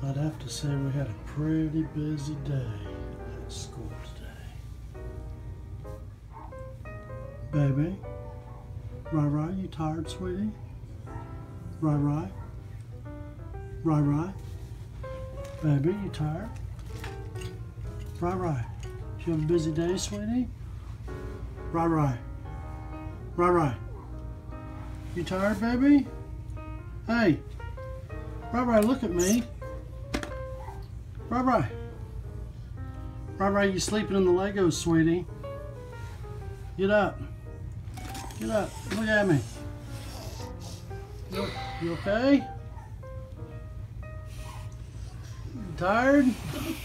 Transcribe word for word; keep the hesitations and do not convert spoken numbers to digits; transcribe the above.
I'd have to say we had a pretty busy day at school today. Baby, Rai Rai, you tired, sweetie? Rai Rai? Rai Rai? Baby, you tired? Rai Rai, did you have a busy day, sweetie? Rai Rai? Rai Rai? You tired, baby? Hey, Rai Rai, look at me. Rai Rai. Rai Rai, you sleeping in the Legos, sweetie? Get up. Get up. Look at me. You, you okay? You tired?